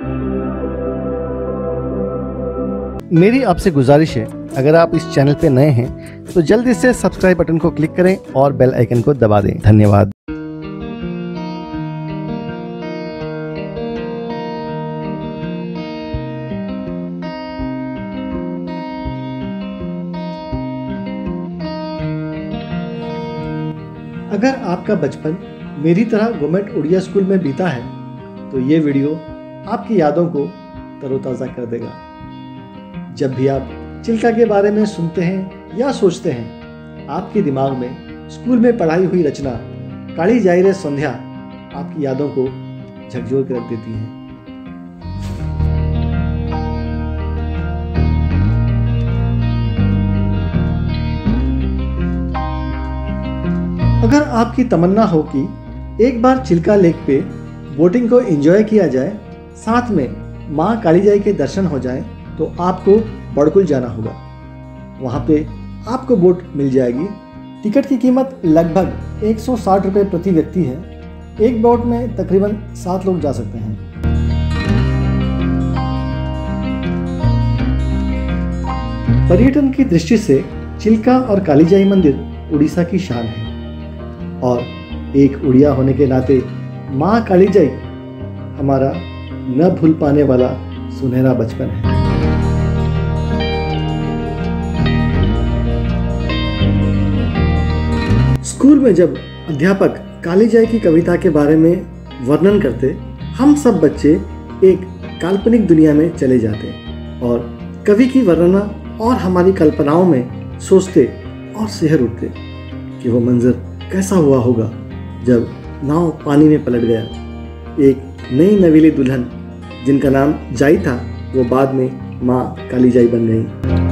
मेरी आपसे गुजारिश है, अगर आप इस चैनल पे नए हैं तो जल्दी से सब्सक्राइब बटन को क्लिक करें और बेल आइकन को दबा दें। धन्यवाद। अगर आपका बचपन मेरी तरह गवर्नमेंट उड़िया स्कूल में बीता है तो ये वीडियो आपकी यादों को तरोताज़ा कर देगा। जब भी आप चिल्का के बारे में सुनते हैं या सोचते हैं, आपके दिमाग में स्कूल में पढ़ाई हुई रचना काली जाई रे संध्या आपकी यादों को झकझोर कर रख देती है। अगर आपकी तमन्ना हो कि एक बार चिल्का लेक पे बोटिंग को एंजॉय किया जाए, साथ में माँ कालीजाई के दर्शन हो जाएं, तो आपको बड़कुल जाना होगा। वहाँ पे आपको बोट मिल जाएगी। टिकट की कीमत लगभग 160 रुपये प्रति व्यक्ति है। एक बोट में तकरीबन 7 लोग जा सकते हैं। पर्यटन की दृष्टि से चिल्का और कालीजाई मंदिर उड़ीसा की शान है और एक उड़िया होने के नाते माँ कालीजाई हमारा न भूल पाने वाला सुनहरा बचपन है। स्कूल में जब अध्यापक कालीजाई की कविता के बारे में वर्णन करते, हम सब बच्चे एक काल्पनिक दुनिया में चले जाते और कवि की वर्णना और हमारी कल्पनाओं में सोचते और सिहर उठते कि वो मंजर कैसा हुआ होगा जब नाव पानी में पलट गया। एक नई नवीली दुल्हन जिनका नाम जाई था, वो बाद में माँ कालीजाई बन गई।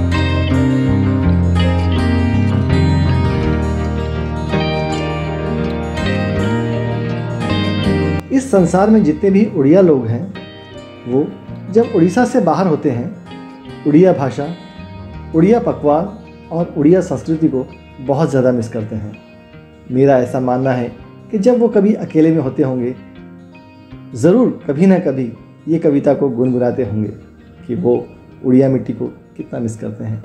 इस संसार में जितने भी उड़िया लोग हैं, वो जब उड़ीसा से बाहर होते हैं, उड़िया भाषा, उड़िया पकवान और उड़िया संस्कृति को बहुत ज़्यादा मिस करते हैं। मेरा ऐसा मानना है कि जब वो कभी अकेले में होते होंगे, ज़रूर कभी ना कभी ये कविता को गुनगुनाते होंगे कि वो उड़िया मिट्टी को कितना मिस करते हैं।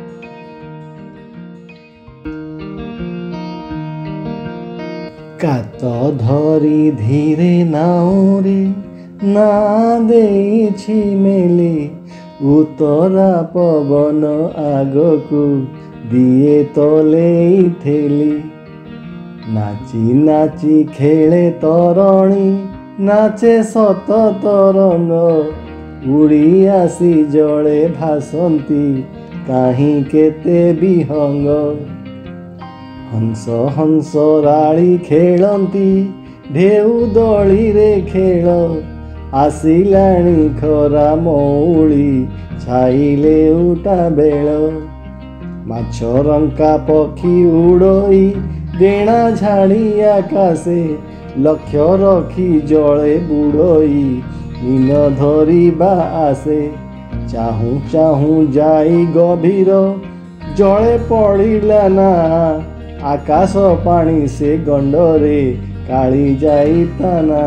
कात धरी धीरे नाओ रे ना देछि मेले, उतरा पवन आगकू दिए तले ठेली। नाची नाची खेले तरणी, नाचे सत तरंग, उड़ी आसी जले भासंती काहीं केते विहंग। हंस हंस राली खेलंती, ढेउ दली रे खेल, आसिलाणी खरा मौली छाइले उठा बेल। माछ रंका पक्षी उड़ई, डेणा झाड़ी आकाशे, लक्ष्य रखी जले बुड़ई, मीन धरिबा आसे। चाहू चाहू जाई गभीर, जले पड़िला ना, आकाश पानी से गंडरे कालीजाई ताना।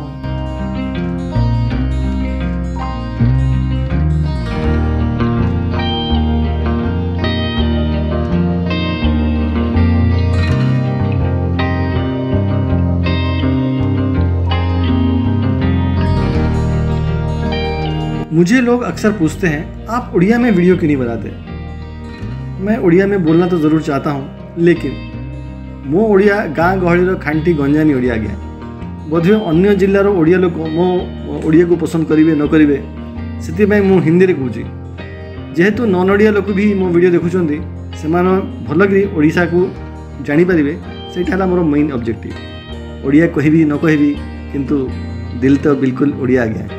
मुझे लोग अक्सर पूछते हैं, आप उड़िया में वीडियो क्यों नहीं बनाते? मैं उड़िया में बोलना तो ज़रूर चाहता हूँ, लेकिन मो उड़िया गाँ गहली खांटी गंजामी उड़िया आज्ञा। बोधे अन्य जिलार उड़िया लोक मो उड़िया को पसंद करेंगे न करेंगे, से हिंदी में कहूँ। जेहेतु नन ओडिया लोक भी मो वीडियो देखुं, से भलकि ओडिशा को जानीपारे, से मोर मेन ऑब्जेक्टिव। ओडिया कहबी न कहबी, किंतु दिल तो बिल्कुल ओडिया आज्ञा।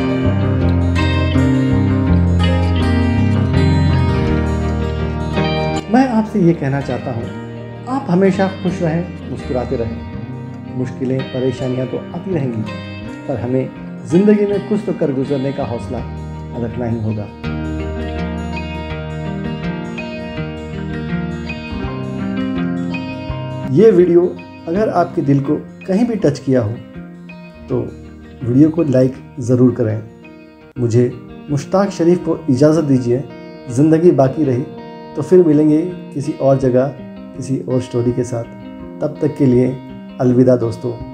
मैं आपसे ये कहना चाहता हूँ, आप हमेशा खुश रहें, मुस्कुराते रहें। मुश्किलें परेशानियाँ तो आती रहेंगी, पर हमें ज़िंदगी में कुछ तो कर गुजरने का हौसला रखना ही होगा। ये वीडियो अगर आपके दिल को कहीं भी टच किया हो तो वीडियो को लाइक ज़रूर करें मुझे मुश्ताक शरीफ को इजाज़त दीजिए। ज़िंदगी बाकी रही तो फिर मिलेंगे किसी और जगह किसी और स्टोरी के साथ। तब तक के लिए अलविदा दोस्तों।